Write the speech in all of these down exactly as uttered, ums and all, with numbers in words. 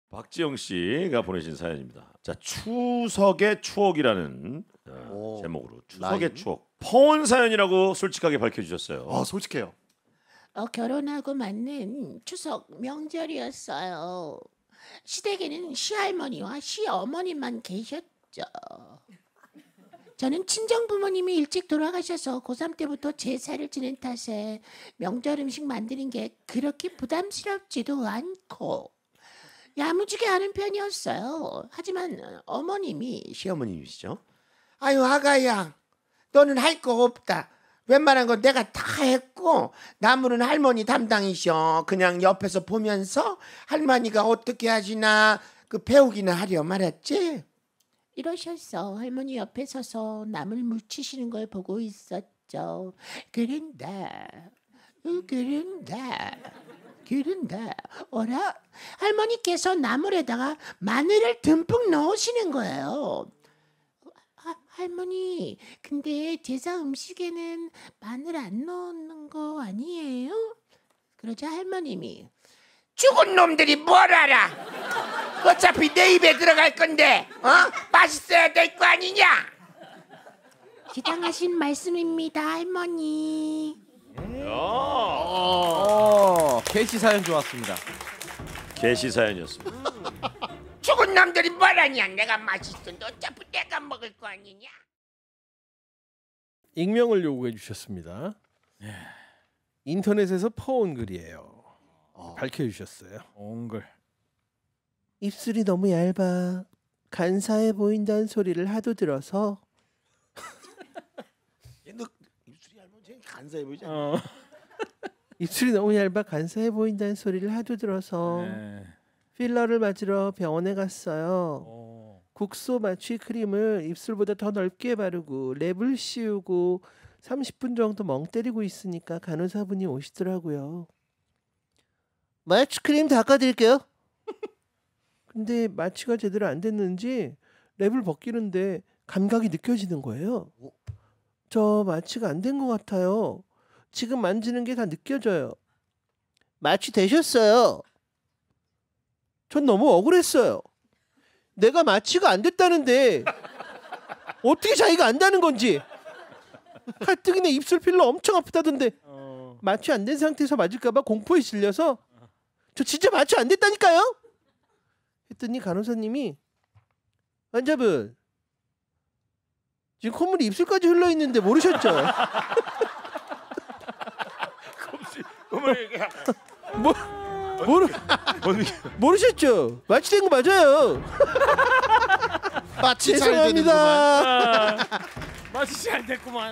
박지영 씨가 보내신 사연입니다. 자, 추석의 추억이라는 어, 제목으로 추석의 라인? 추억. 퍼온 사연이라고 솔직하게 밝혀주셨어요. 아, 솔직해요. 어, 결혼하고 맞는 추석 명절이었어요. 시댁에는 시할머니와 시어머니만 계셨죠. 저는 친정부모님이 일찍 돌아가셔서 고삼 때부터 제사를 지낸 탓에 명절 음식 만드는 게 그렇게 부담스럽지도 않고 야무지게 하는 편이었어요. 하지만 어머님이 시어머님이시죠? 아유 아가야, 너는 할 거 없다. 웬만한 건 내가 다 했고 나무는 할머니 담당이셔. 그냥 옆에서 보면서 할머니가 어떻게 하시나 그 배우기나 하려 말았지. 이러셔서 할머니 옆에 서서 나물 무치시는 걸 보고 있었죠. 그런데 그런데 그런데 어라? 할머니께서 나물에다가 마늘을 듬뿍 넣으시는 거예요. 하, 할머니, 근데 제사 음식에는 마늘 안 넣는 거 아니에요? 그러자 할머님이 죽은 놈들이 뭘 알아? 어차피 내 입에 들어갈 건데 어? 맛있어야 될 거 아니냐? 지당하신 말씀입니다, 할머니. 어, 게시 사연 좋았습니다. 게시 사연이었습니다. 죽은 놈들이 뭘 아냐? 내가 맛있던데 어차피 내가 먹을 거 아니냐? 익명을 요구해 주셨습니다. 인터넷에서 퍼온 글이에요. 어. 밝혀주셨어요. 옹글. 입술이 너무 얇아 간사해 보인다는 소리를 하도 들어서 너 입술이 얇으면 되게 간사해 보이지 않아? 어. 입술이 너무 얇아 간사해 보인다는 소리를 하도 들어서 네. 필러를 맞으러 병원에 갔어요. 오. 국소 마취 크림을 입술보다 더 넓게 바르고 랩을 씌우고 삼십 분 정도 멍 때리고 있으니까 간호사분이 오시더라고요. 마취 크림 닦아드릴게요. 근데 마취가 제대로 안 됐는지 랩을 벗기는데 감각이 느껴지는 거예요. 저 마취가 안 된 것 같아요. 지금 만지는 게 다 느껴져요. 마취 되셨어요. 전 너무 억울했어요. 내가 마취가 안 됐다는데 어떻게 자기가 안다는 건지. 가뜩이나 입술 필러 엄청 아프다던데 어. 마취 안 된 상태에서 맞을까 봐 공포에 질려서 저 진짜 마취 안 됐다니까요? 했더니 간호사님이 환자분 지금 콧물이 입술까지 흘러 있는데 모르셨죠? 뭐 모르 모르셨죠? 마취된 거 맞아요. 마취 잘 되는구만. 죄송합니다. 마치 잘 됐구만.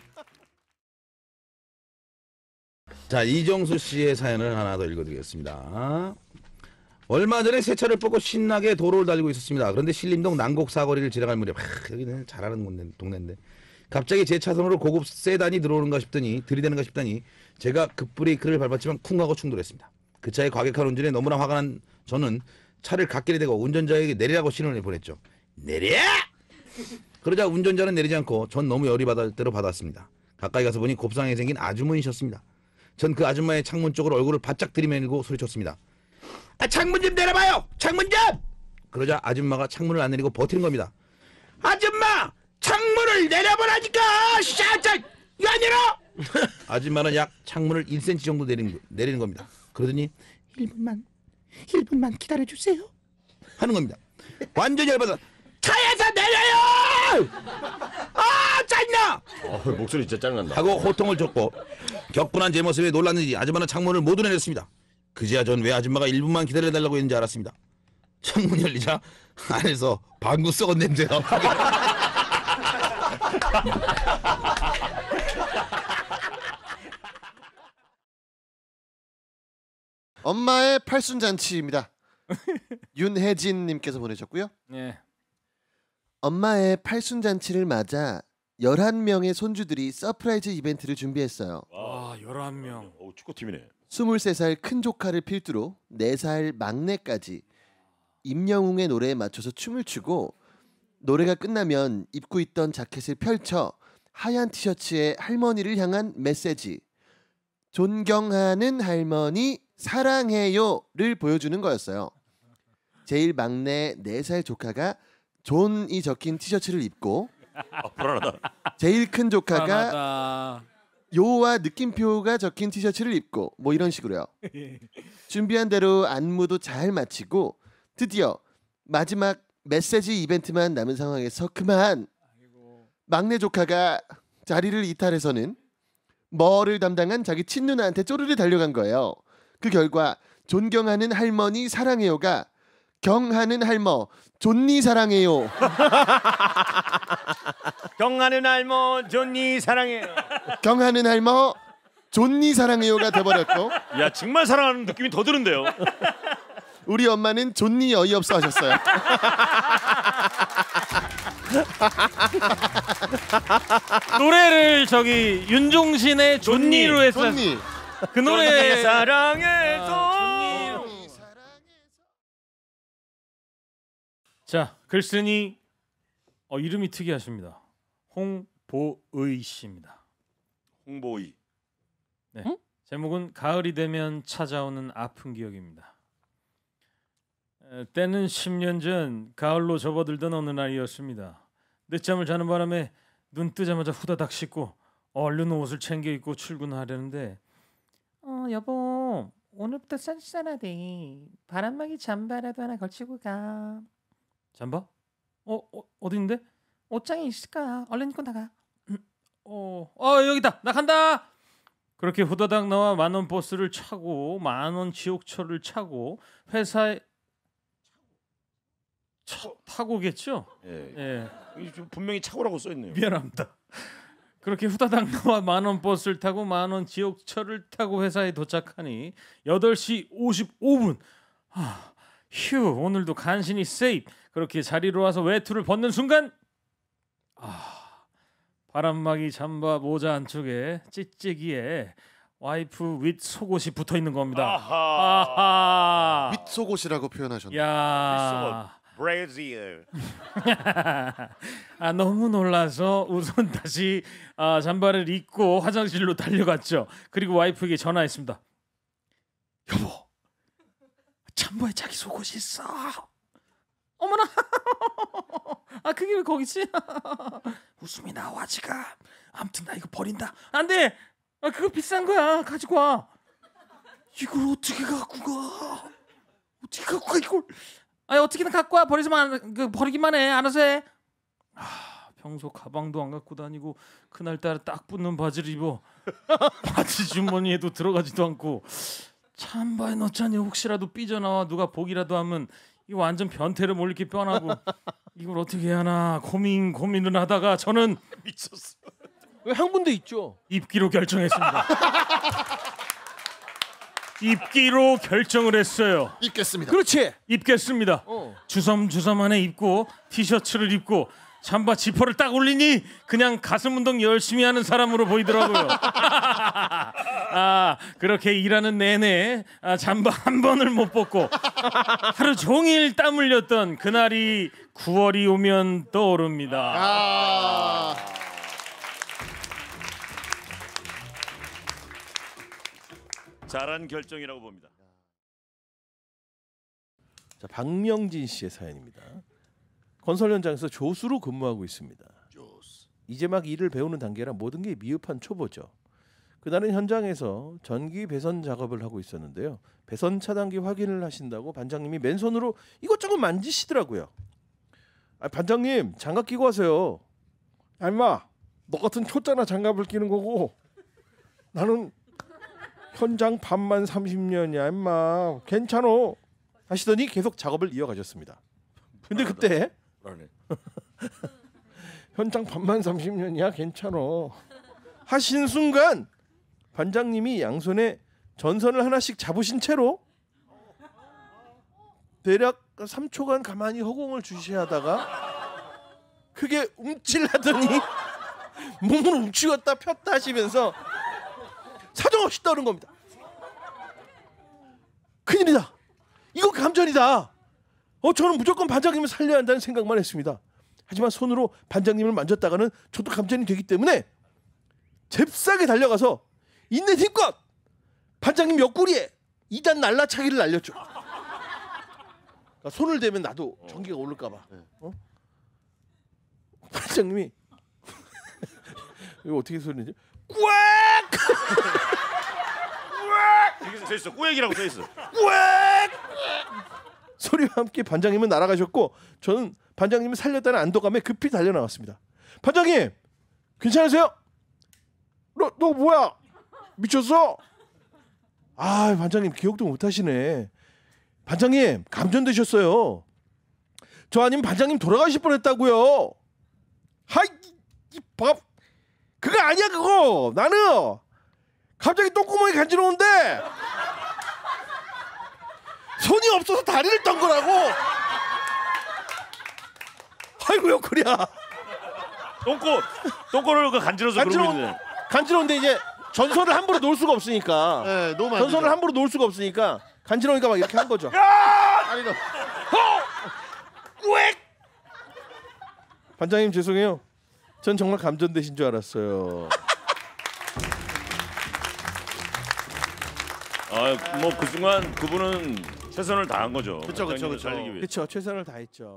자, 이정수 씨의 사연을 하나 더 읽어드리겠습니다. 얼마 전에 새 차를 뽑고 신나게 도로를 달리고 있었습니다. 그런데 신림동 난곡 사거리를 지나갈 무렵, 하, 여기는 잘하는 건데, 동네인데 갑자기 제 차선으로 고급 세단이 들어오는가 싶더니 들이대는가 싶더니 제가 급브레이크를 밟았지만 쿵 하고 충돌했습니다. 그 차의 과격한 운전에 너무나 화가 난 저는 차를 갓길에 대고 운전자에게 내리라고 신호를 보냈죠. 내려! 그러자 운전자는 내리지 않고 전 너무 열이 받을 대로 받았습니다. 가까이 가서 보니 곱상하게 생긴 아주머니셨습니다. 전 그 아줌마의 창문 쪽으로 얼굴을 바짝 들이밀고 소리쳤습니다. 아, 창문 좀 내려봐요! 창문 좀! 그러자 아줌마가 창문을 안 내리고 버티는 겁니다. 아줌마! 창문을 내려보라니까! 샤짜! 이거 안 열어! 아줌마는 약 창문을 일 센티미터 정도 내리는, 내리는 겁니다. 그러더니 일 분만, 일 분만 기다려주세요 하는 겁니다. 완전히 열받아 차에서 내려요! 아, 짜증나! 어, 목소리 진짜 짱난다. 하고 호통을 쳤고 격분한 제 모습에 놀랐는지 아줌마는 창문을 모두 내렸습니다. 그제야 전 왜 아줌마가 일 분만 기다려달라고 했는지 알았습니다. 창문이 열리자 안에서 방구 썩은 냄새가 엄마의 팔순잔치입니다. 윤혜진님께서 보내셨고요. 예. 엄마의 팔순잔치를 맞아 열한 명의 손주들이 서프라이즈 이벤트를 준비했어요. 와, 열한 명. 오, 축구팀이네. 스물세 살 큰 조카를 필두로 네 살 막내까지 임영웅의 노래에 맞춰서 춤을 추고 노래가 끝나면 입고 있던 자켓을 펼쳐 하얀 티셔츠에 할머니를 향한 메시지 존경하는 할머니 사랑해요를 보여주는 거였어요. 제일 막내 네 살 조카가 존이 적힌 티셔츠를 입고 아, 불안하다. 제일 큰 조카가 불안하다. 요와 느낌표가 적힌 티셔츠를 입고 뭐 이런 식으로요. 준비한 대로 안무도 잘 마치고 드디어 마지막 메시지 이벤트만 남은 상황에서 그만 막내 조카가 자리를 이탈해서는 뭐를 담당한 자기 친누나한테 쪼르르 달려간 거예요. 그 결과 존경하는 할머니 사랑해요가 경하는 할머 존니 사랑해요. 경하는 할머 존니 사랑해요. 경하는 할머 존니 사랑해요가 돼버렸고 야 정말 사랑하는 느낌이 더 드는데요. 우리 엄마는 존니 어이없어 하셨어요. 노래를 저기 윤종신의 존니로 했어요. 존니. 그 노래 사랑해서. 아, 존니. 자 글쓴이 어, 이름이 특이하십니다. 홍보의 씨입니다. 홍보이. 네. 응? 제목은 가을이 되면 찾아오는 아픈 기억입니다. 에, 때는 십 년 전 가을로 접어들던 어느 날이었습니다. 늦잠을 자는 바람에 눈 뜨자마자 후다닥 씻고 얼른 옷을 챙겨 입고 출근하려는데 어 여보 오늘부터 쌀쌀하대. 바람막이 잠바라도 하나 걸치고 가. 잠바? 어, 어 어딘데? 옷장에 있을 거야. 얼른 입고 나가. 어, 어 여기다. 나 간다. 그렇게 후다닥 나와 만원 버스를 차고 만원 지옥철을 차고 회사에 차, 타고겠죠? 예. 예. 이게 좀 분명히 차고라고 써 있네요. 미안합니다. 그렇게 후다닥 나와 만원 버스를 타고 만원 지옥철을 타고 회사에 도착하니 여덟 시 오십오 분. 아, 휴 오늘도 간신히 세입. 그렇게 자리로 와서 외투를 벗는 순간 아 바람막이 잠바 모자 안쪽에 찌찌기에 와이프 윗 속옷이 붙어 있는 겁니다. 아하. 아하. 윗속옷이라고 표현하셨네요. 야. 브라질. 아 너무 놀라서 우선 다시 아, 잠바를 입고 화장실로 달려갔죠. 그리고 와이프에게 전화했습니다. 여보, 잠바에 자기 속옷이 있어. 어머나. 아 그게 왜 거기 있지? 웃음이 나와 지금. 아무튼 나 이거 버린다. 안 돼. 아 그거 비싼 거야. 가지고 와. 이걸 어떻게 갖고 가? 어떻게 갖고 가 이걸? 아 어떻게든 갖고 와. 버리지만 그 버리기만 해. 알아서 해. 아, 평소 가방도 안 갖고 다니고 그날따라 딱 붙는 바지를 입어 바지 주머니에도 들어가지도 않고 잠바에 넣자니 혹시라도 삐져나와 누가 보기라도 하면 이거 완전 변태를 몰리게 뻔하고 이걸 어떻게 해야 하나 고민 고민을 하다가 저는 미쳤어. 왜 한 군데 있죠? 입기로 결정했습니다. 입기로 결정을 했어요. 입겠습니다. 그렇지. 입겠습니다. 어. 주섬주섬 안에 입고 티셔츠를 입고 잠바 지퍼를 딱 올리니 그냥 가슴 운동 열심히 하는 사람으로 보이더라고요. 아 그렇게 일하는 내내 아, 잠바 한 번을 못 벗고 하루 종일 땀 흘렸던 그날이 구월이 오면 떠오릅니다. 아. 잘한 결정이라고 봅니다. 자, 박명진 씨의 사연입니다. 건설 현장에서 조수로 근무하고 있습니다. 조스. 이제 막 일을 배우는 단계라 모든 게 미흡한 초보죠. 그날은 현장에서 전기 배선 작업을 하고 있었는데요. 배선 차단기 확인을 하신다고 반장님이 맨손으로 이것저것 만지시더라고요. 아, 반장님 장갑 끼고 하세요. 야, 임마 너 같은 초짜나 장갑을 끼는 거고 나는 현장 반만 삼십 년이야 임마 괜찮어 하시더니 계속 작업을 이어가셨습니다. 근데 그때 불안해. 현장 반만 삼십 년이야 괜찮아 하신 순간 반장님이 양손에 전선을 하나씩 잡으신 채로 대략 삼 초간 가만히 허공을 주시하다가 크게 움찔하더니 몸을 움츠렸다 폈다 하시면서 사정없이 떠오른 겁니다. 큰일이다. 이거 감전이다. 어 저는 무조건 반장님을 살려야 한다는 생각만 했습니다. 하지만 손으로 반장님을 만졌다가는 저도 감전이 되기 때문에 잽싸게 달려가서 있는 힘껏 반장님 옆구리에 이단 날라차기를 날렸죠. 그러니까 손을 대면 나도 전기가 오를까봐. 어? 반장님이 이거 어떻게 소리지? 꽥! 이렇게 써 있어. 꾸액이라고 써 있어. 꽥! 소리와 함께 반장님은 날아가셨고 저는 반장님을 살렸다는 안도감에 급히 달려 나왔습니다. 반장님, 괜찮으세요? 너, 너 뭐야? 미쳤어? 아, 반장님 기억도 못 하시네. 반장님 감전되셨어요. 저 아니면 반장님 돌아가실 뻔했다고요. 하이, 이 밥. 그거 아니야 그거. 나는 갑자기 똥구멍이 간지러운데 손이 없어서 다리를 떤 거라고. 아이고요 그래야. 똥꼬 똥꼬를 그 간지러서 그러고 간지러운, 있는데. 간지러운데 이제 전선을 함부로 놓을 수가 없으니까. 네, 너무 전선을 함부로 놓을 수가 없으니까 간지러우니까 막 이렇게 한 거죠. 아니 너 반장님 죄송해요. 전 정말 감전되신 줄 알았어요. 아, 뭐 그 순간 그분은 최선을 다한 거죠. 그쵸, 그쵸, 반장님을 그쵸. 살리기 위해. 그렇죠. 최선을 다했죠.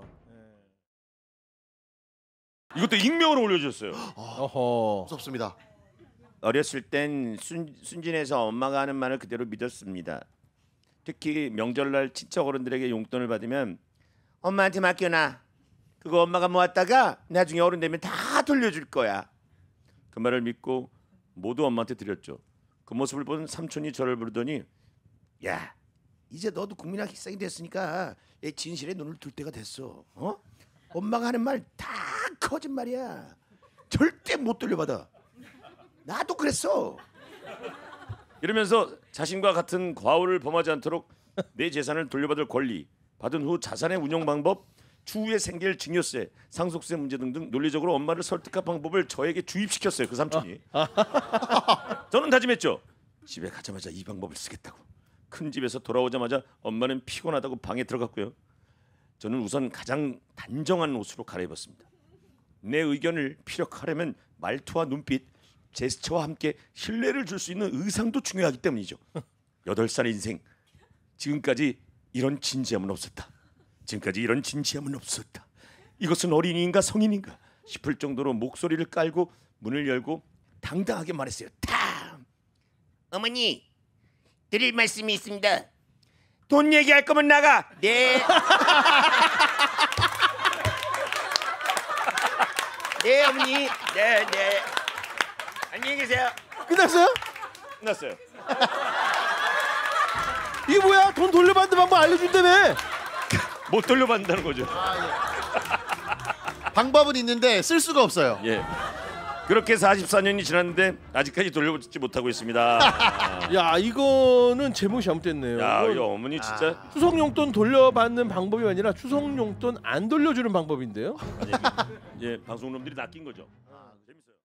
이것도 익명으로 올려주셨어요. 어허. 무섭습니다. 어렸을 땐 순, 순진해서 엄마가 하는 말을 그대로 믿었습니다. 특히 명절날 친척 어른들에게 용돈을 받으면 엄마한테 맡겨놔. 그거 엄마가 모았다가 나중에 어른 되면 다 돌려줄 거야. 그 말을 믿고 모두 엄마한테 드렸죠. 그 모습을 본 삼촌이 저를 부르더니 야, 이제 너도 국민학생이 됐으니까 얘 진실에 눈을 둘 때가 됐어. 어? 엄마가 하는 말 다 거짓말이야. 절대 못 돌려받아. 나도 그랬어. 이러면서 자신과 같은 과오를 범하지 않도록 내 재산을 돌려받을 권리, 받은 후 자산의 운용 방법, 추후에 생길 증여세, 상속세 문제 등등 논리적으로 엄마를 설득할 방법을 저에게 주입시켰어요. 그 삼촌이. 저는 다짐했죠. 집에 가자마자 이 방법을 쓰겠다고. 큰 집에서 돌아오자마자 엄마는 피곤하다고 방에 들어갔고요. 저는 우선 가장 단정한 옷으로 갈아입었습니다. 내 의견을 피력하려면 말투와 눈빛, 제스처와 함께 신뢰를 줄 수 있는 의상도 중요하기 때문이죠. 여덟 살 인생, 지금까지 이런 진지함은 없었다. 지금까지 이런 진지함은 없었다. 이것은 어린이인가 성인인가 싶을 정도로 목소리를 깔고 문을 열고 당당하게 말했어요. 탐. 어머니, 드릴 말씀이 있습니다. 돈 얘기할 거면 나가. 네. 네, 어머니. 네, 네. 안녕히 계세요. 끝났어요? 끝났어요. 이게 뭐야? 돈 돌려받는 방법 알려준다며. 못 돌려받는다는 거죠. 방법은 있는데 쓸 수가 없어요. 예. 그렇게 사십사 년이 지났는데 아직까지 돌려받지 못하고 있습니다. 야 이거는 제목이 잘못됐네요. 야, 이건 이 어머니 진짜 추석 용돈 돌려받는 방법이 아니라 추석 용돈 안 돌려주는 방법인데요. 아니, 예, 방송놈들이 낚인 거죠. 재밌어요.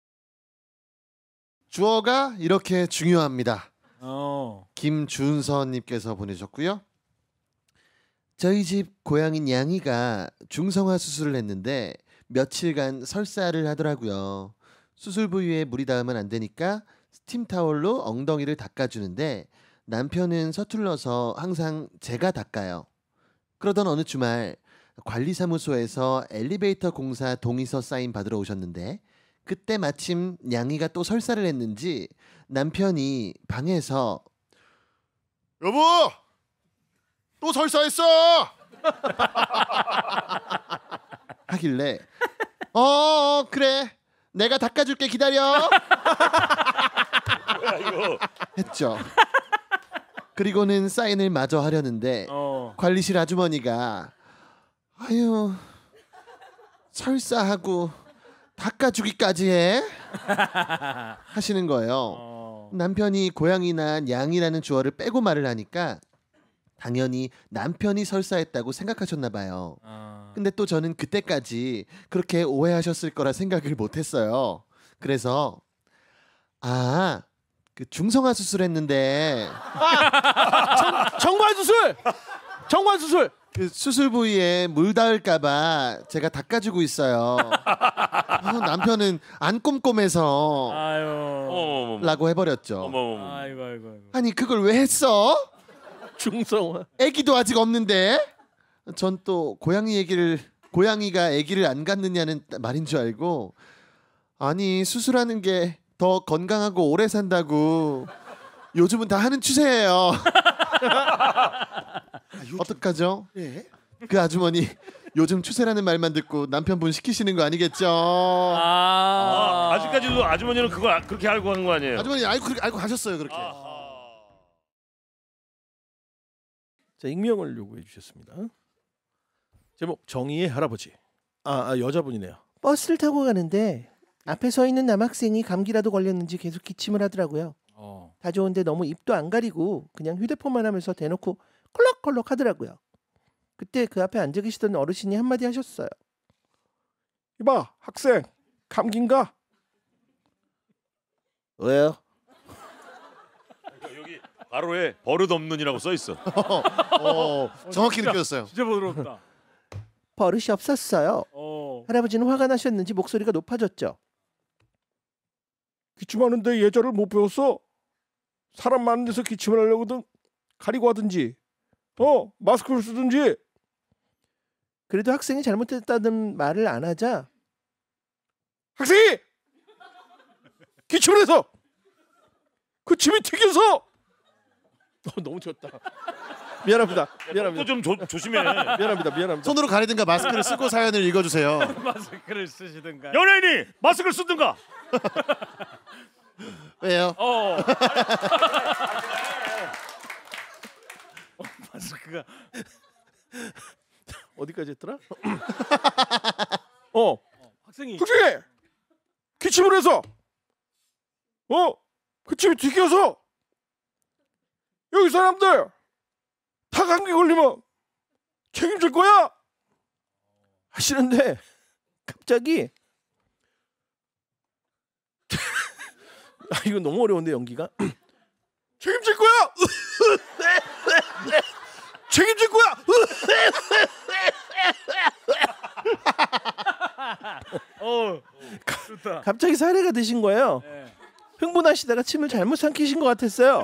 주어가 이렇게 중요합니다. 어. 김준선님께서 보내셨고요. 저희 집 고양이 냥이가 중성화 수술을 했는데 며칠간 설사를 하더라고요. 수술 부위에 물이 닿으면 안 되니까 스팀 타월로 엉덩이를 닦아주는데 남편은 서툴러서 항상 제가 닦아요. 그러던 어느 주말 관리사무소에서 엘리베이터 공사 동의서 사인 받으러 오셨는데 그때 마침 냥이가 또 설사를 했는지 남편이 방에서 여보! 또 설사했어! 하길래 어, 어 그래 내가 닦아줄게 기다려 뭐야 이거? 했죠. 그리고는 사인을 마저 하려는데 어. 관리실 아주머니가 아유 설사하고 닦아주기까지 해 하시는 거예요. 어. 남편이 고양이나 냥이라는 주어를 빼고 말을 하니까 당연히 남편이 설사했다고 생각하셨나 봐요. 어. 근데 또 저는 그때까지 그렇게 오해하셨을 거라 생각을 못했어요. 그래서 아, 그 중성화 수술했는데 정관 수술, 정관 수술. 그 수술 부위에 물 닿을까봐 제가 닦아주고 있어요. 어, 남편은 안 꼼꼼해서 아유. 어머머머. 라고 해버렸죠. 어머머머. 아이고 아이고 아이고. 아니 그걸 왜 했어? 중성화. 애기도 아직 없는데 전 또 고양이 얘기를 고양이가 아기를 안 갖느냐는 말인 줄 알고 아니 수술하는 게 더 건강하고 오래 산다고 요즘은 다 하는 추세예요. 어떡하죠? 예. 그 아주머니 요즘 추세라는 말만 듣고 남편분 시키시는 거 아니겠죠? 아, 아, 아직까지도 아주머니는 그거 아- 그렇게 알고 하는 거 아니에요? 아주머니 알고 그렇게 알고 가셨어요 그렇게. 자, 익명을 요구해 주셨습니다. 제목 정의의 할아버지. 아, 아 여자분이네요. 버스를 타고 가는데 앞에 서 있는 남학생이 감기라도 걸렸는지 계속 기침을 하더라고요. 어. 다 좋은데 너무 입도 안 가리고 그냥 휴대폰만 하면서 대놓고 콜록콜록 하더라고요. 그때 그 앞에 앉아 계시던 어르신이 한마디 하셨어요. 이봐 학생 감기인가? 왜요? 여기 바로에 버릇 없는이라고 써 있어. 어, 정확히 느껴졌어요. 진짜 부드럽다. 버릇이 없었어요. 어. 할아버지는 화가 나셨는지 목소리가 높아졌죠. 기침하는데 예절을 못 배웠어? 사람 많은 데서 기침을 하려거든 가리고 하든지 어 마스크를 쓰든지. 그래도 학생이 잘못했다는 말을 안 하자 학생이 기침을 해서 그 침이 튀겨서 어, 너무 튀었다. 미안합니다. 미안합니다. 또 좀 조심해. 미안합니다. 미안합니다. 손으로 가리든가 마스크를 쓰고 사연을 읽어주세요. 마스크를 쓰시든가. 연예인이 마스크를 쓰든가. 왜요? 어. 어, 마스크가 어디까지 했더라? 어 학생이 학생이 기침을 해서 어그 침이 튀겨서 여기 사람들 다 감기 걸리면 책임질 거야 하시는데 갑자기 아 이거 너무 어려운데 연기가 책임질 거야 책임질 거야 어. 좋다. 갑자기 사례가 드신 거예요. 네. 흥분하시다가 침을 잘못 삼키신 것 같았어요.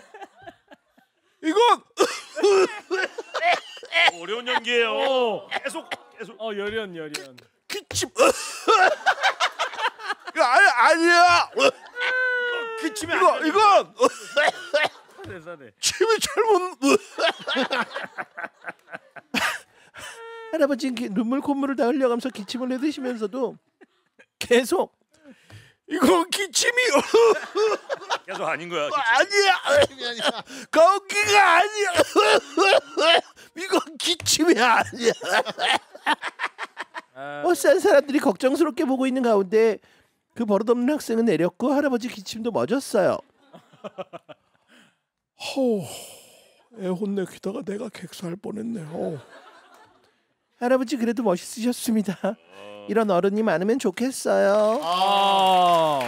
이건 어려운 연기예요. 어. 계속 계속. 어, 열연 열연. 기침 이거 아니, 아니야 기침이 이거 아니야. 이건 사대 사대. 침이 잘못 할아버지는 기- 눈물 콧물을 다 흘려가면서 기침을 해드시면서도 계속 이거 기침이 계속 아닌 거야. 기침. 아니야 거기가 아니야 이건 기침이 아니야 아, 버스 안 사람들이 걱정스럽게 보고 있는 가운데 그 버릇없는 학생은 내렸고 할아버지 기침도 멎었어요. 허우 애 혼내키다가 내가 객사할 뻔했네 어우. 할아버지 그래도 멋있으셨습니다. 이런 어른이 많으면 좋겠어요. 아.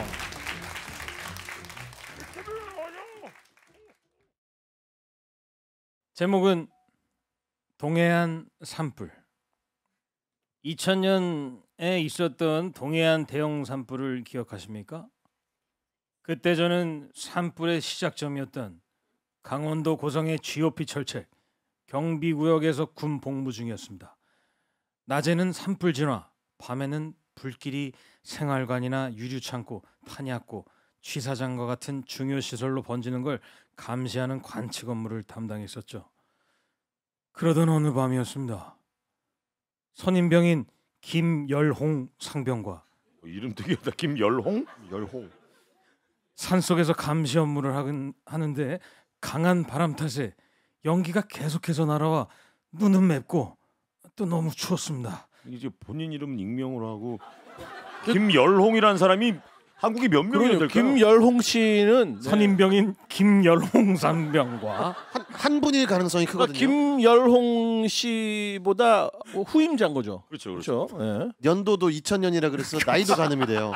제목은 동해안 산불. 이천 년에 있었던 동해안 대형 산불을 기억하십니까? 그때 저는 산불의 시작점이었던 강원도 고성의 지오피 철책 경비구역에서 군 복무 중이었습니다. 낮에는 산불 진화, 밤에는 불길이 생활관이나 유류창고, 탄약고, 취사장과 같은 중요 시설로 번지는 걸 감시하는 관측 업무를 담당했었죠. 그러던 어느 밤이었습니다. 선임병인 김열홍 상병과 어, 이름 특이하다. 김열홍? 열홍. 산속에서 감시 업무를 하긴 하는데 강한 바람 탓에 연기가 계속해서 날아와 눈은 맵고 또 너무 추웠습니다. 이제 본인 이름 익명으로 하고 김열홍이라는 사람이 한국에 몇 명이나 그러니까 될까요? 김열홍 씨는 네. 선임병인 김열홍 상병과 한, 한 분일 가능성이 그러니까 크거든요. 김열홍 씨보다 후임자인 거죠. 그렇죠. 그렇죠. 그렇죠. 예. 연도도 이천 년이라 그래서 나이도 가늠이 돼요.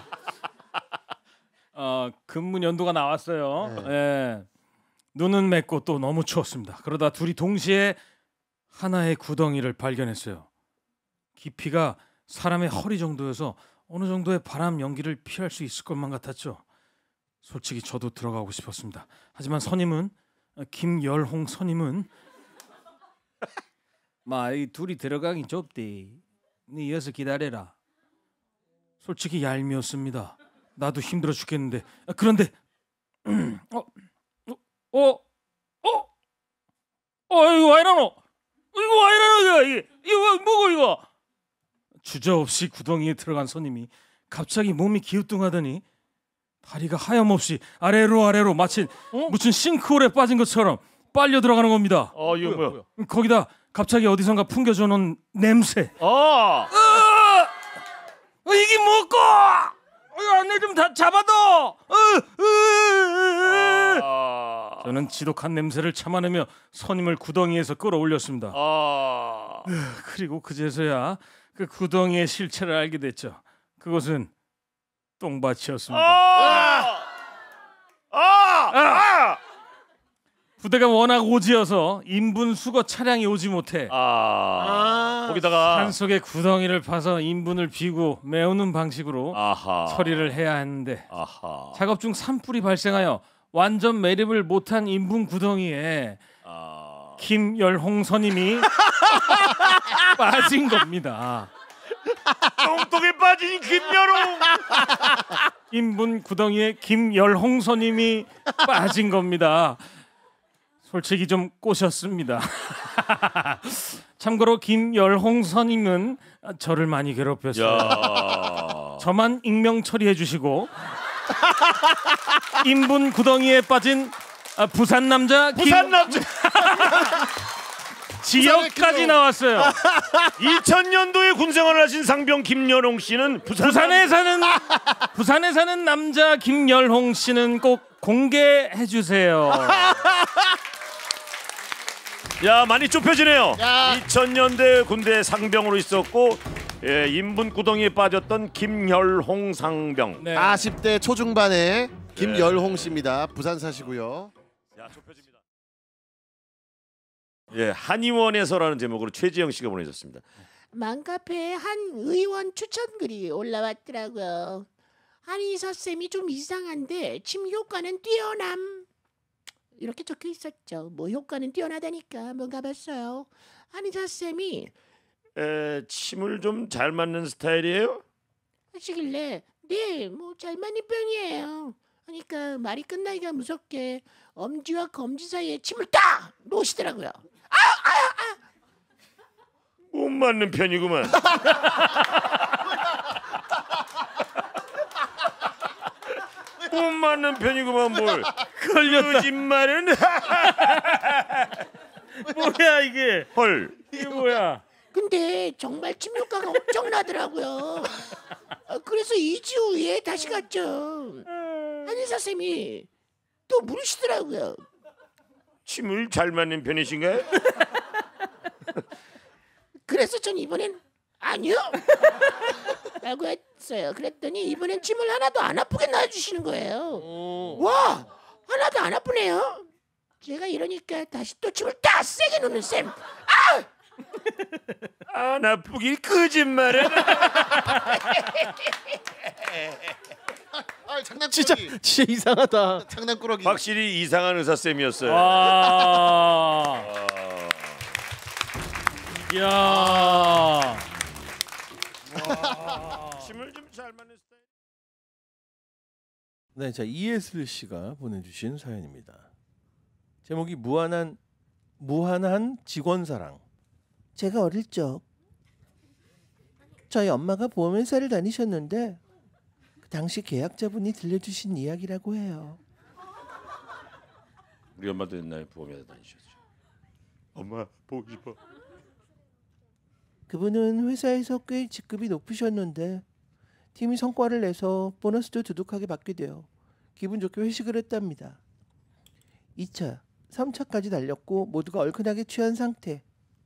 어, 근무 연도가 나왔어요. 네. 예. 눈은 맵고 또 너무 추웠습니다. 그러다 둘이 동시에 하나의 구덩이를 발견했어요. 깊이가 사람의 허리 정도여서 어느 정도의 바람 연기를 피할 수 있을 것만 같았죠. 솔직히 저도 들어가고 싶었습니다. 하지만 선임은 김열홍 선임은 마, 이 둘이 들어가긴 좁디. 네 이어서 기다려라. 솔직히 얄미웠습니다. 나도 힘들어 죽겠는데. 아, 그런데 어, 어, 어, 어, 어, 이거 왜 이러노? 이거 왜 이러노? 이거 이거 뭐고 이거? 주저없이 구덩이에 들어간 손님이 갑자기 몸이 기우뚱하더니 다리가 하염없이 아래로 아래로 마치 어? 무슨 싱크홀에 빠진 것처럼 빨려 들어가는 겁니다. 어 이거 뭐야? 거기다 갑자기 어디선가 풍겨져 놓은 냄새. 아, 어, 이게 뭐고? 내 좀 다 잡아둬. 어, 으, 으, 으. 아, 저는 지독한 냄새를 참아내며 손님을 구덩이에서 끌어올렸습니다. 아, 그리고 그제서야 그 구덩이의 실체를 알게 됐죠. 그것은 똥밭이었습니다. 아, 아, 아, 부대가 워낙 오지여서 인분 수거 차량이 오지 못해 아, 거기다가 산속에 구덩이를 파서 인분을 비고 메우는 방식으로 아하, 처리를 해야 했는데 아하, 작업 중 산불이 발생하여 완전 매립을 못한 인분 구덩이에 아, 김열홍 선임이 빠진 겁니다. 똥똥에 빠진 김여롱. 인분 구덩이에 김열홍 선임이 빠진 겁니다. 솔직히 좀 꼬셨습니다. 참고로 김열홍 선임은 저를 많이 괴롭혔어요. 야, 저만 익명 처리해 주시고 인분 구덩이에 빠진 아, 부산 남자 부산 남자. 지역까지 나왔어요. 이천 년도에 군생활을 하신 상병 김여롱 씨는 부산 부산에 사는 부산에 사는 남자 김열홍 씨는 꼭 공개해 주세요. 야, 많이 좁혀지네요. 야. 이천 년대 군대 상병으로 있었고, 예, 인분 구덩이에 빠졌던 김열홍 상병. 네. 사십 대 초중반의 김열홍 씨입니다. 부산 사시고요. 야, 좁혀집니다. 예, 한의원에서라는 제목으로 최지영 씨가 보내셨습니다. 맘카페에 한 의원 추천글이 올라왔더라고요. 한의사 쌤이 좀 이상한데 침 효과는 뛰어남 이렇게 적혀 있었죠. 뭐 효과는 뛰어나다니까 한번 가봤어요. 한의사 쌤이 에, 침을 좀 잘 맞는 스타일이에요? 하시길래 네, 뭐 잘 맞는 편이에요. 그러니까 말이 끝나기가 무섭게 엄지와 검지 사이에 침을 딱 놓으시더라고요. 못 맞는 편이구만. 못 맞는 편이구만 뭘. 걸렸다. 거짓말은 뭐야 이게? 헐. 이게 뭐야? 근데 정말 침 효과가 엄청나더라고요. 아, 그래서 이 주 후에 다시 갔죠. 한의사 쌤이 또 물으시더라고요. 침을 잘 맞는 편이신가요? 그래서 전 이번엔 아니요 라고 했어요. 그랬더니 이번엔 침을 하나도 안 아프게 놔주시는 거예요. 와, 하나도 안 아프네요. 제가 이러니까 다시 또 침을 딱 세게 놓는 쌤. 안 아프길 거짓말은. 아, 장난꾸러기. 진짜 진짜 이상하다. 장난꾸러기. 확실히 이상한 의사 쌤이었어요. 아. 야. 침을 좀 잘 맞는 스타일. 네, 자 이예슬 씨가 보내주신 사연입니다. 제목이 무한한 무한한 직원 사랑. 제가 어릴 적 저희 엄마가 보험회사를 다니셨는데 그 당시 계약자분이 들려주신 이야기라고 해요. 우리 엄마도 옛날에 보험회사 다니셨죠. 엄마 보고 싶어. 그분은 회사에서 꽤 직급이 높으셨는데 팀이 성과를 내서 보너스도 두둑하게 받게 되어 기분 좋게 회식을 했답니다. 이 차, 삼 차까지 달렸고 모두가 얼큰하게 취한 상태.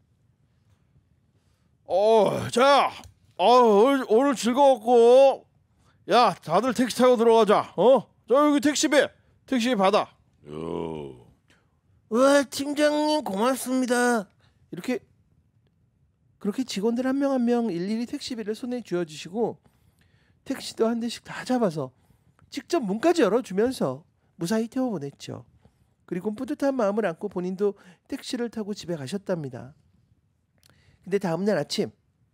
어, 자, 어, 오늘, 오늘 즐거웠고, 야, 다들 택시 타고 들어가자. 어, 저 여기 택시비, 택시비 받아. 요. 와, 팀장님 고맙습니다. 이렇게 그렇게 직원들 한 명 한 명 일일이 택시비를 손에 쥐어주시고 택시도 한 대씩 다 잡아서 직접 문까지 열어주면서 무사히 태워보냈죠. 그리고 뿌듯한 마음을 안고 본인도 택시를 타고 집에 가셨답니다. 근데 다음날 아침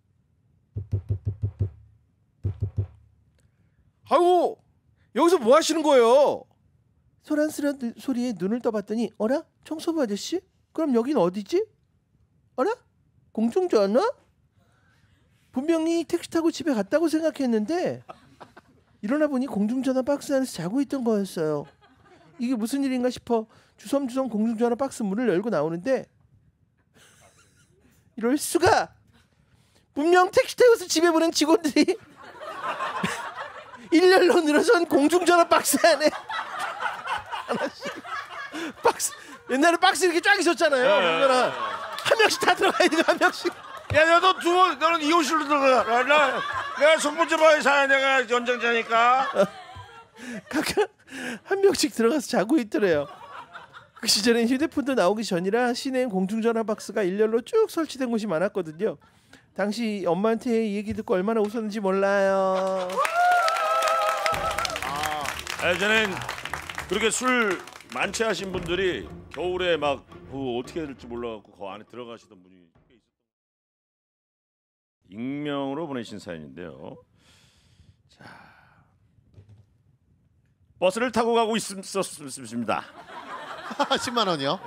아이고 여기서 뭐 하시는 거예요? 소란스런 눈- 소리에 눈을 떠봤더니 어라? 청소부 아저씨? 그럼 여긴 어디지? 어라? 공중전화? 분명히 택시 타고 집에 갔다고 생각했는데 일어나 보니 공중전화 박스 안에서 자고 있던 거였어요. 이게 무슨 일인가 싶어 주섬주섬 공중전화 박스 문을 열고 나오는데 이럴 수가! 분명 택시 태워서 집에 보낸 직원들이 일렬로 늘어선 공중전화 박스 안에 하나씩 박스 옛날에 박스 이렇게 쫙 있었잖아요. 공중전화 한 명씩 다 들어가야 돼요. 한 명씩. 야, 너 두 번, 너는 이호실로 들어가. 나, 내가 송문주바에 사, 내가 연장자니까. 각각 한 명씩 들어가서 자고 있더래요. 그 시절엔 휴대폰도 나오기 전이라 시내엔 공중전화 박스가 일렬로 쭉 설치된 곳이 많았거든요. 당시 엄마한테 이 얘기 듣고 얼마나 웃었는지 몰라요. 예전엔 그렇게 술 만취하신 분들이 겨울에 막 그 어떻게 해야 될지 몰라갖고 그 안에 들어가시던 분이 꽤 있었던. 익명으로 보내신 사연인데요. 자, 버스를 타고 가고 있었습니다. 십만 원이요?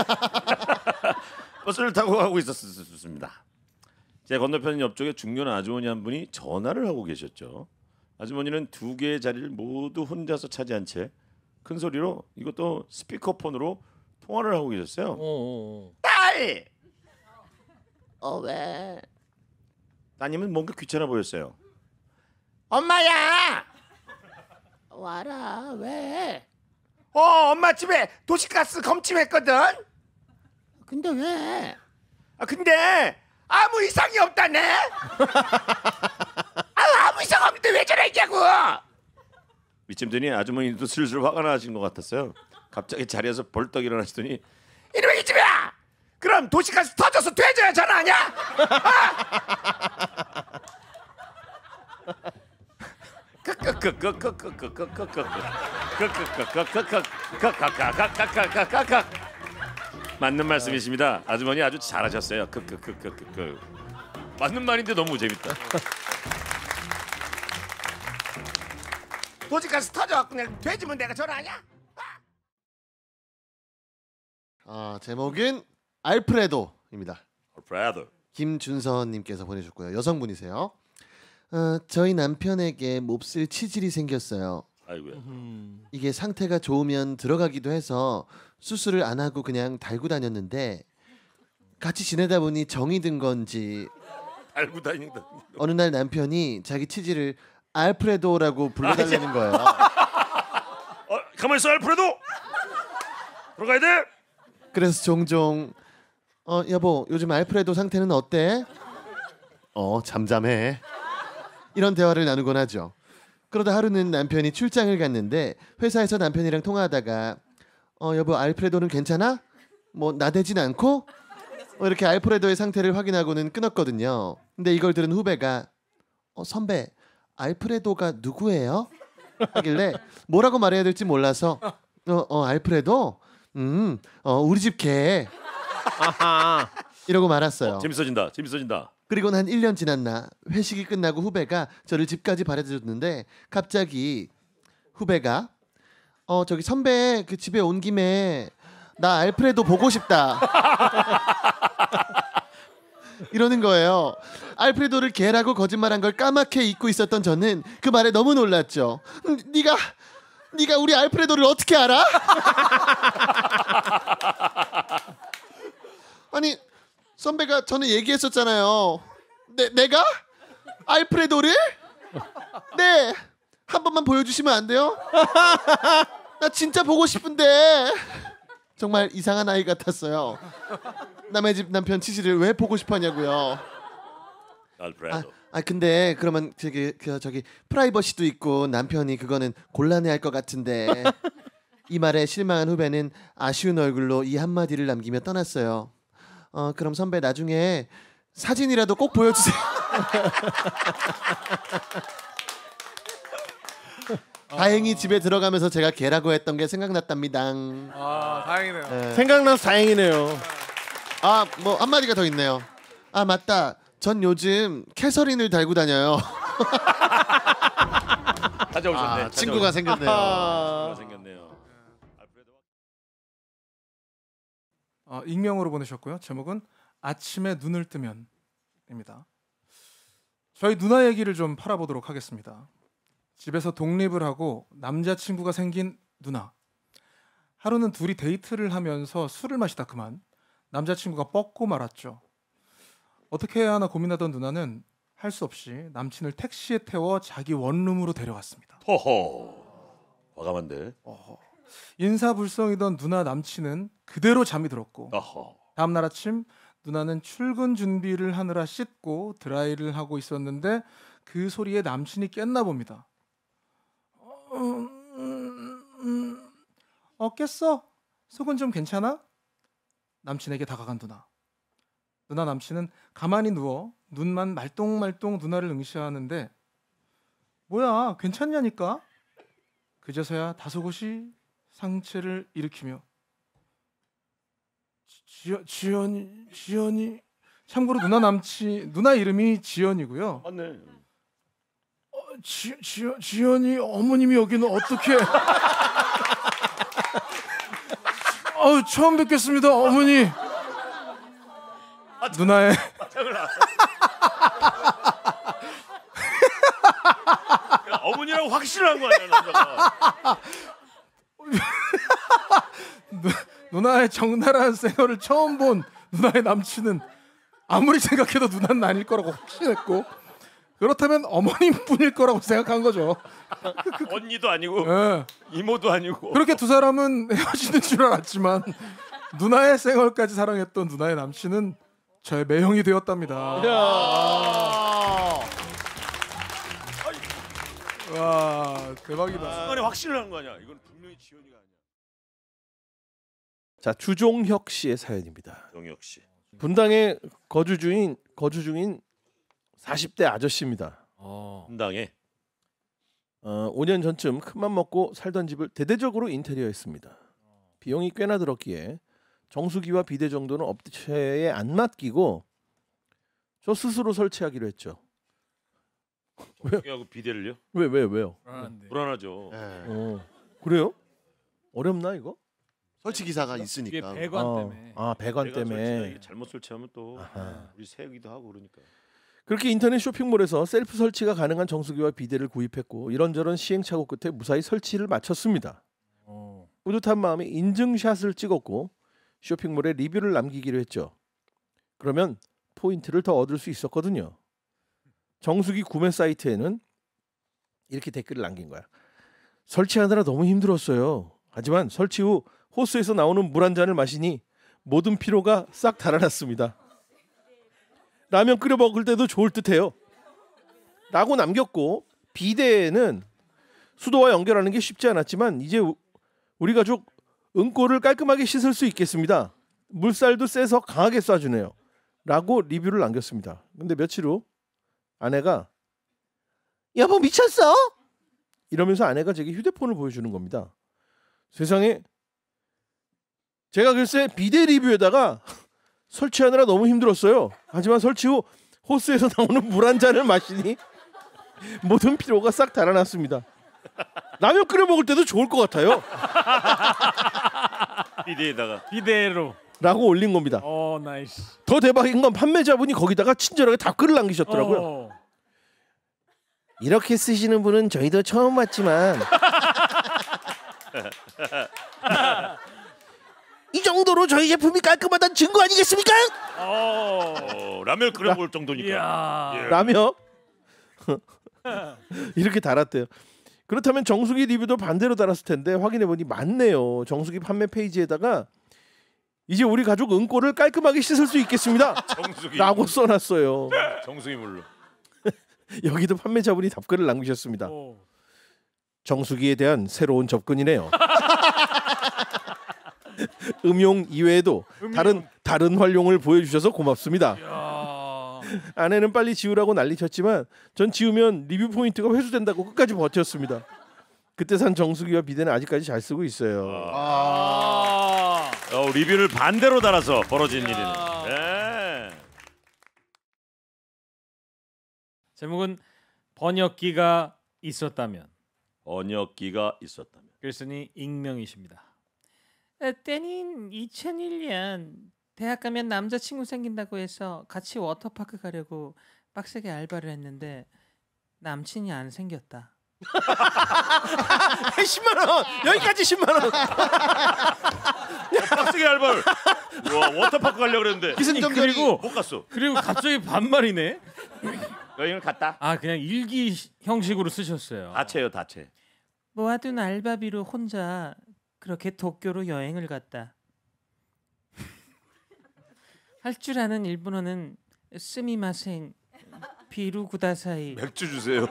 버스를 타고 가고 있었습니다. 제 건너편 옆쪽에 중년 아주머니 한 분이 전화를 하고 계셨죠. 아주머니는 두 개의 자리를 모두 혼자서 차지한 채 큰 소리로 이것도 스피커폰으로 통화를 하고 계셨어요. 어, 딸. 어 왜? 따님은 뭔가 귀찮아 보였어요. 엄마야. 와라 왜? 어, 엄마 집에 도시가스 검침했거든. 근데 왜? 아, 근데 아무 이상이 없다네. 아, 아무 이상 없는데 왜 저랬냐고. 이쯤 되니 아주머니도 슬슬 화가 나신 것 같았어요. 갑자기 자리에서 벌떡 일어나시더니 이놈의 집이야. 그럼 도시가스 터져서 돼줘야 전화하냐? 맞는 말씀이십니다. 아주머니 아주 잘하셨어요. 맞는 말인데 너무 재밌다. 도시가스 터져 그냥 돼지면 내가 전화하냐? 아 제목은 알프레도입니다. 브라더. 김준선님께서 보내주셨고요. 여성분이세요. 어, 저희 남편에게 몹쓸 치질이 생겼어요. 아이고야. 이게 상태가 좋으면 들어가기도 해서 수술을 안 하고 그냥 달고 다녔는데 같이 지내다 보니 정이 든 건지 알고 다닌다. 어느 날 남편이 자기 치질을 알프레도라고 불러달라는 거예요. 어, 가만 있어 알프레도. 들어가야 돼. 그래서 종종 어 여보 요즘 알프레도 상태는 어때? 어 잠잠해. 이런 대화를 나누곤 하죠. 그러다 하루는 남편이 출장을 갔는데 회사에서 남편이랑 통화하다가 어 여보 알프레도는 괜찮아? 뭐 나대진 않고? 어, 이렇게 알프레도의 상태를 확인하고는 끊었거든요. 근데 이걸 들은 후배가 어 선배 알프레도가 누구예요? 하길래 뭐라고 말해야 될지 몰라서 어, 어 알프레도? 음, 어 우리 집 개. 이러고 말았어요. 재밌어진다. 재밌어진다. 그리고는 한 일 년 지났나 회식이 끝나고 후배가 저를 집까지 바래다 줬는데 갑자기 후배가 어 저기 선배 그 집에 온 김에 나 알프레도 보고 싶다. 이러는 거예요. 알프레도를 개라고 거짓말한 걸 까맣게 잊고 있었던 저는 그 말에 너무 놀랐죠. 음, 네가 네가 우리 알프레도를 어떻게 알아? 아니 선배가 전에 얘기했었잖아요. 내, 내가? 알프레도를? 네. 한 번만 보여주시면 안 돼요? 나 진짜 보고 싶은데. 정말 이상한 아이 같았어요. 남의 집 남편 치질을 왜 보고 싶었냐고요. 알프레도. 아, 아 근데 그러면 저기 그 저기 프라이버시도 있고 남편이 그거는 곤란해할 것 같은데. 이 말에 실망한 후배는 아쉬운 얼굴로 이 한마디를 남기며 떠났어요. 어 그럼 선배 나중에 사진이라도 꼭 보여주세요. 다행히 집에 들어가면서 제가 개라고 했던 게 생각났답니다. 아 다행이네요. 네. 생각나서 다행이네요. 아 뭐 한마디가 더 있네요. 아 맞다. 전 요즘 캐서린을 달고 다녀요. 찾아오셨네. 아, 친구가 생겼네요. 친구가 생겼네요. 어, 익명으로 보내셨고요. 제목은 아침에 눈을 뜨면입니다. 저희 누나 얘기를 좀 팔아보도록 하겠습니다. 집에서 독립을 하고 남자친구가 생긴 누나. 하루는 둘이 데이트를 하면서 술을 마시다 그만 남자친구가 뻗고 말았죠. 어떻게 해야 하나 고민하던 누나는 할 수 없이 남친을 택시에 태워 자기 원룸으로 데려갔습니다. 호호. 과감한데. 인사불성이던 누나 남친은 그대로 잠이 들었고 어허. 다음 날 아침 누나는 출근 준비를 하느라 씻고 드라이를 하고 있었는데 그 소리에 남친이 깼나 봅니다. 어, 음, 음, 어 깼어? 속은 좀 괜찮아? 남친에게 다가간 누나. 누나 남친은 가만히 누워 눈만 말똥말똥 누나를 응시하는데 뭐야 괜찮냐니까? 그제서야 다소곳이 상체를 일으키며 지연 지연이 지연이 참고로 누나 남친 누나 이름이 지연이고요. 맞네. 어, 지 지 지연이 어머님이 여기는 어떻게? 어 처음 뵙겠습니다 어머니. 누나의 어머니라고 확실한 거 아니야 남자가. 누나의 적나라한 생활을 처음 본 누나의 남친은 아무리 생각해도 누나는 아닐 거라고 확신했고 그렇다면 어머님뿐일 거라고 생각한 거죠. 언니도 아니고 네. 이모도 아니고. 그렇게 두 사람은 헤어지는 줄 알았지만 누나의 생활까지 사랑했던 누나의 남친은 저의 매형이 되었답니다. 와 대박이다. 순간에 확신을 한 거 아니야. 이건 분명히 지연이가 아니야. 자, 주종혁 씨의 사연입니다. 정혁 씨. 분당에 거주 중인 거주 중인 사십 대 아저씨입니다. 분당에. 어, 오 년 전쯤 큰맘 먹고 살던 집을 대대적으로 인테리어했습니다. 비용이 꽤나 들었기에 정수기와 비대 정도는 업체에 안 맡기고 저 스스로 설치하기로 했죠. 정수기하고 비대를요? 왜 왜 왜요? 불안하죠. 네. 어, 그래요? 어렵나 이거? 설치 기사가 있으니까. 이게 배관 어, 때문에. 아 배관 내가 설치나 때문에. 이게 잘못 설치하면 또 아하. 우리 세기도 하고 그러니까. 그렇게 인터넷 쇼핑몰에서 셀프 설치가 가능한 정수기와 비대를 구입했고 이런저런 시행착오 끝에 무사히 설치를 마쳤습니다. 어. 뿌듯한 마음에 인증샷을 찍었고 쇼핑몰에 리뷰를 남기기로 했죠. 그러면 포인트를 더 얻을 수 있었거든요. 정수기 구매 사이트에는 이렇게 댓글을 남긴 거야. 설치하느라 너무 힘들었어요. 하지만 설치 후 호스에서 나오는 물 한 잔을 마시니 모든 피로가 싹 달아났습니다. 라면 끓여 먹을 때도 좋을 듯해요. 라고 남겼고 비대에는 수도와 연결하는 게 쉽지 않았지만 이제 우리 가족 응꼬를 깔끔하게 씻을 수 있겠습니다. 물살도 세서 강하게 쏴주네요. 라고 리뷰를 남겼습니다. 근데 며칠 후 아내가 여보 미쳤어? 이러면서 아내가 제게 휴대폰을 보여주는 겁니다. 세상에 제가 글쎄 비대 리뷰에다가 설치하느라 너무 힘들었어요. 하지만 설치 후 호스에서 나오는 물 한 잔을 마시니 모든 피로가 싹 달아났습니다. 라면 끓여 먹을 때도 좋을 것 같아요. 비대에다가. 비대로. 라고 올린 겁니다. 어 나이스. 더 대박인 건 판매자분이 거기다가 친절하게 답글을 남기셨더라고요. 어. 이렇게 쓰시는 분은 저희도 처음 봤지만 이 정도로 저희 제품이 깔끔하다는 증거 아니겠습니까? 어. 어, 라면 끓여 먹을 정도니까. 이야. 예. 라며 이렇게 달았대요. 그렇다면 정수기 리뷰도 반대로 달았을 텐데 확인해 보니 맞네요. 정수기 판매 페이지에다가 이제 우리 가족 응꼬를 깔끔하게 씻을 수 있겠습니다. 정수기. 라고 써놨어요. 정수기 물로. 여기도 판매자분이 답글을 남기셨습니다. 어. 정수기에 대한 새로운 접근이네요. 음용 이외에도 다른 다른 활용을 보여주셔서 고맙습니다. 야. 아내는 빨리 지우라고 난리쳤지만 전 지우면 리뷰 포인트가 회수된다고 끝까지 버텼습니다. 그때 산 정수기와 비대는 아직까지 잘 쓰고 있어요. 아. 어, 리뷰를 반대로 달아서 벌어진 일이네. 네. 제목은 번역기가 있었다면. 번역기가 있었다면. 글쓴이 익명이십니다. 어, 때는 이천일 년 대학 가면 남자친구 생긴다고 해서 같이 워터파크 가려고 빡세게 알바를 했는데 남친이 안 생겼다. 십만 원 여기까지 십만 원. 빡세게 알바를. 와 워터파크 가려고 그랬는데 기승전결이 그리고 못 갔어. 그리고 갑자기 반말이네. 여행을 갔다. 아 그냥 일기 형식으로 쓰셨어요. 다채요 다채. 모아둔 알바비로 혼자 그렇게 도쿄로 여행을 갔다. 할 줄 아는 일본어는 스미마생, 비루구다사이, 맥주 주세요.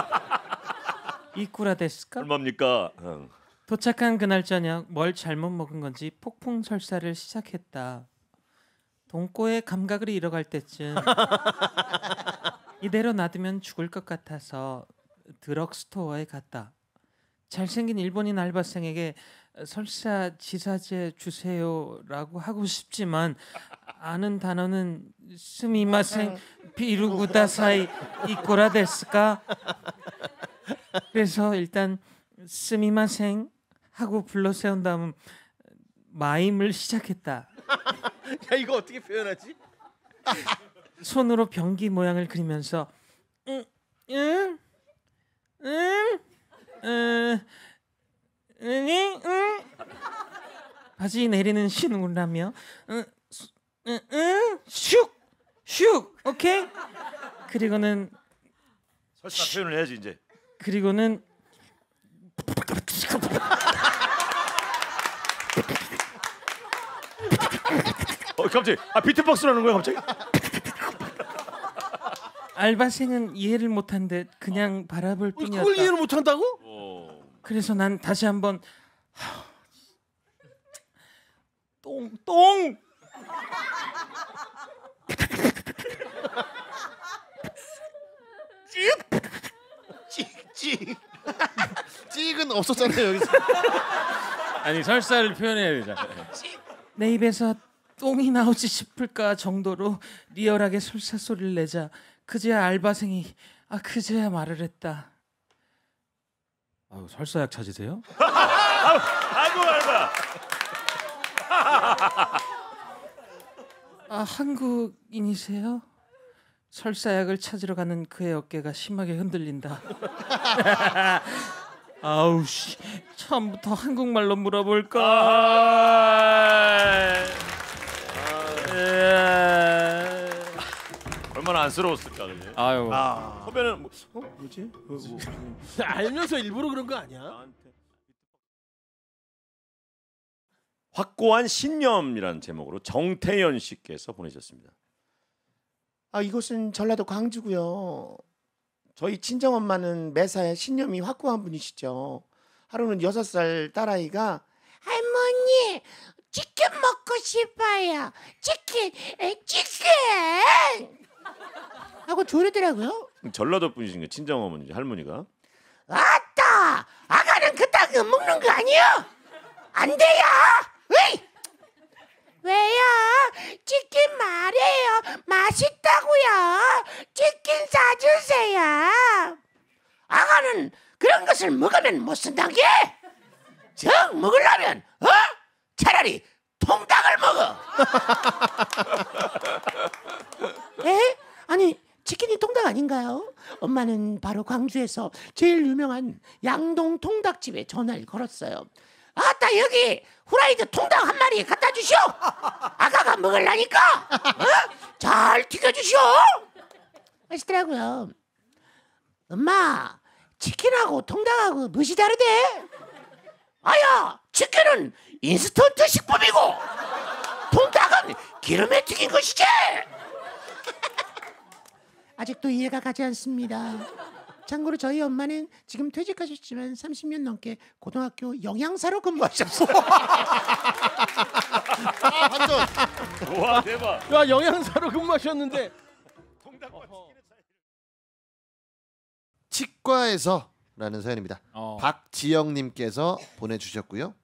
이쿠라 데스까? 얼마입니까? 응. 도착한 그날 저녁 뭘 잘못 먹은 건지 폭풍 설사를 시작했다. 동꼬의 감각을 잃어갈 때쯤 이대로 놔두면 죽을 것 같아서 드럭스토어에 갔다. 잘생긴 일본인 알바생에게 설사 지사제 주세요라고 하고 싶지만 아는 단어는 스미마생 비루구다사이 이꼬라 데스까? 그래서 일단 스미마생 하고 불러 세운 다음 마임을 시작했다. 야 이거 어떻게 표현하지? 손으로 변기 모양을 그리면서 응, 응, 응, 응, 응, 응. 바지 내리는 신음을 하며 응, 응, 응, 슉, 슉, 오케이. 그리고는 설사 표현을 해야지 이제. 그리고는 어 갑자기 아 비트박스라는 거야 갑자기? 알바생은 이해를 못한 듯 그냥 바라볼 그걸 뿐이었다. 이해를 못한다고? 어. 그래서 난 다시 한번 똥 똥. 찍찍 찍은 없었잖아요 여기서. 아니 설사를 표현해야 되잖아. 내 입에서 똥이 나오지 싶을까 정도로 리얼하게 설사 소리를 내자 그제야 알바생이 아 그제야 말을 했다. 아유, 설사약 찾으세요? 아이고 알바. 아 한국인이세요? 설사약을 찾으러 가는 그의 어깨가 심하게 흔들린다. 아우 씨 처음부터 한국말로 물어볼까? 얼마나 안쓰러웠을까 그지? 아유. 선배는 뭐, 어 뭐지? 어, 뭐. 알면서 일부러 그런 거 아니야? 나한테. 확고한 신념이라는 제목으로 정태현 씨께서 보내셨습니다. 아 이곳은 전라도 광주고요. 저희 친정 엄마는 매사에 신념이 확고한 분이시죠. 하루는 여섯 살 딸아이가 할머니 치킨 먹고 싶어요. 치킨, 에, 치킨 하고 조르더라고요. 전라도 분이신가 친정 어머니 할머니가. 아따 아가는 그딴 거 먹는 거 아니요? 안 돼요. 으이! 왜요? 치킨 말이에요. 맛있다고요. 치킨 사주세요. 아가는 그런 것을 먹으면 못 쓴다게. 정 먹으려면 어? 차라리 통닭을 먹어. 에? 아니 치킨이 통닭 아닌가요? 엄마는 바로 광주에서 제일 유명한 양동 통닭집에 전화를 걸었어요. 아따 여기 후라이드 통닭 한 마리 갖다 주시오. 아가가 먹으려니까 어? 잘 튀겨주시오. 맛있더라고요. 엄마 치킨하고 통닭하고 무엇이 다르대? 아야 치킨은 인스턴트 식품이고 통닭은 기름에 튀긴 것이지. 아직도 이해가 가지 않습니다. 참고로 저희 엄마는 지금 퇴직하셨지만 삼십 년 넘게 고등학교 영양사로 근무하셨어요. 아 반전. 와 대박. 야 영양사로 근무하셨는데 치과에서라는 사연입니다. 어. 박지영님께서 보내주셨고요.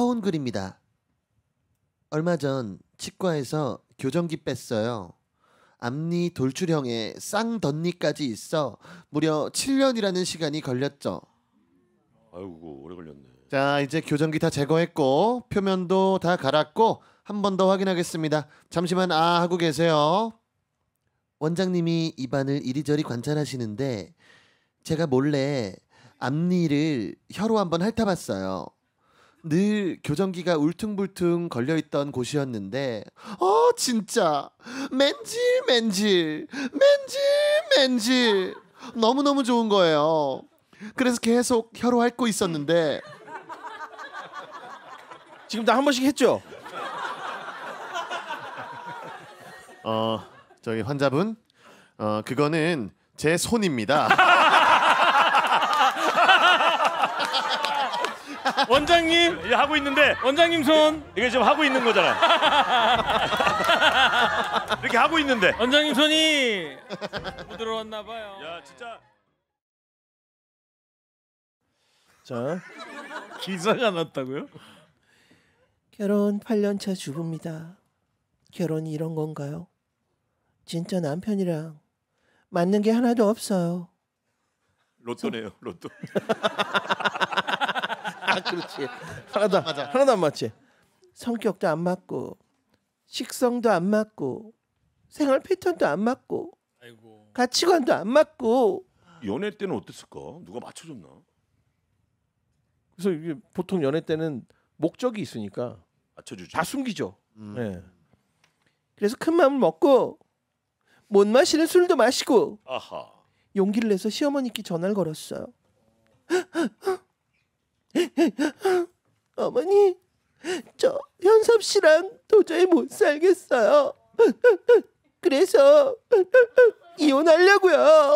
파온글입니다. 얼마 전 치과에서 교정기 뺐어요. 앞니 돌출형의 쌍덧니까지 있어 무려 칠 년이라는 시간이 걸렸죠. 아이고 오래 걸렸네. 자, 이제 교정기 다 제거했고 표면도 다 갈았고 한 번 더 확인하겠습니다. 잠시만 아 하고 계세요. 원장님이 입안을 이리저리 관찰하시는데 제가 몰래 앞니를 혀로 한번 핥아봤어요. 늘 교정기가 울퉁불퉁 걸려있던 곳이었는데 어 진짜 맨질 맨질 맨질 맨질 너무너무 좋은 거예요. 그래서 계속 혀로 핥고 있었는데 지금 다 한 번씩 했죠? 어 저기 환자분 어 그거는 제 손입니다. 원장님, 이게 하고 있는데 원장님 손. 이게 지금 하고 있는 거잖아. 이렇게 하고 있는데. 원장님 손이 부드러웠나 봐요. 야 진짜. 자, 기사가 났다고요? 결혼 팔 년 차 주부입니다. 결혼이 이런 건가요? 진짜 남편이랑 맞는 게 하나도 없어요. 로또네요, 로또. 아 그렇지. 하나도 맞아. 하나도 안 맞지. 성격도 안 맞고 식성도 안 맞고 생활 패턴도 안 맞고 아이고. 가치관도 안 맞고. 연애 때는 어땠을까? 누가 맞춰줬나? 그래서 이게 보통 연애 때는 목적이 있으니까 맞춰주지. 다 숨기죠. 음. 네. 그래서 큰 마음을 먹고 못 마시는 술도 마시고 아하. 용기를 내서 시어머니께 전화를 걸었어요. 어머니, 저 현섭 씨랑 도저히 못 살겠어요. 그래서 이혼하려고요.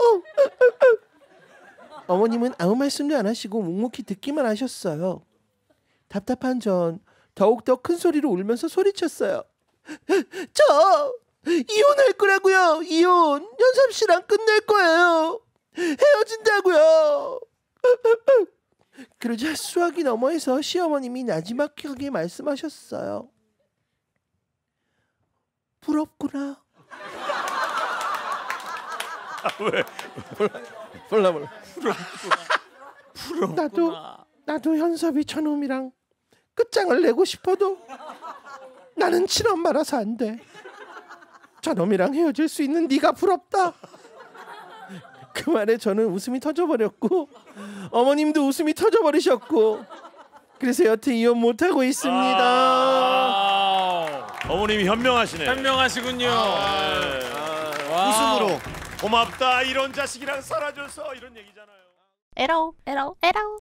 어머님은 아무 말씀도 안 하시고 묵묵히 듣기만 하셨어요. 답답한 전 더욱더 큰 소리로 울면서 소리쳤어요. 저 이혼할 거라고요. 이혼. 현섭 씨랑 끝낼 거예요. 헤어진다고요. 그러자 수화기 너머에서 시어머님이 나지막하게 말씀하셨어요. 부럽구나. 왜? 몰라 몰라. 나도 나도 현섭이 저놈이랑 끝장을 내고 싶어도 나는 친엄마라서 안 돼. 저놈이랑 헤어질 수 있는 네가 부럽다. 그 말에 저는 웃음이 터져버렸고 어머님도 웃음이 터져버리셨고 그래서 여태 이혼 못하고 있습니다. 아~ 어머님이 현명하시네. 현명하시군요. 아~ 웃음으로 고맙다 이런 자식이랑 살아줘서 이런 얘기잖아요. 에러 에러 에러